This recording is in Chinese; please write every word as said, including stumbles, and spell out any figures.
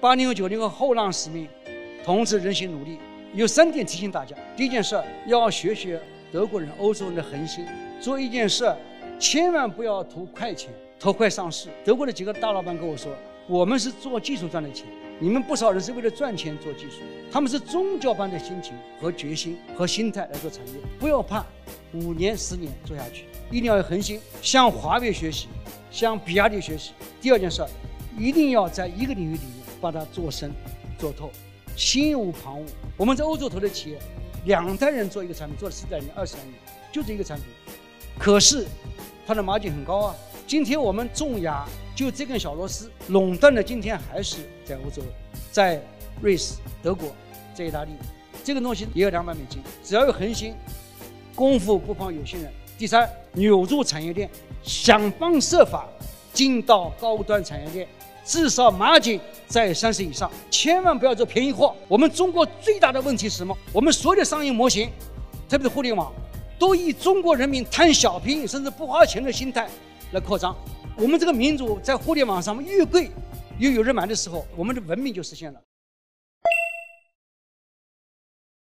八零后、九零后后浪使命，同志人心努力。有三点提醒大家：第一件事，要学学德国人、欧洲人的恒心，做一件事千万不要图快钱、图快上市。德国的几个大老板跟我说，我们是做技术赚的钱，你们不少人是为了赚钱做技术，他们是宗教般的心情和决心和心态来做产业。不要怕，五年、十年做下去，一定要有恒心，向华为学习，向比亚迪学习。第二件事，一定要在一个领域里面把它做深、做透，心无旁骛。我们在欧洲投的企业，两代人做一个产品，做了十来年、二十来年，就这一个产品，可是它的 margin 很高啊。今天我们重牙就这根小螺丝垄断的，今天还是在欧洲，在瑞士、德国，在意大利，这个东西也有两百美金。只要有恒心，功夫不妨有心人。第三，扭住产业链，想方设法进到高端产业链，至少margin在三十以上，千万不要做便宜货。我们中国最大的问题是什么？我们所有的商业模型，特别是互联网，都以中国人民贪小便宜甚至不花钱的心态来扩张。我们这个民族在互联网上越贵又有人买的时候，我们的文明就实现了。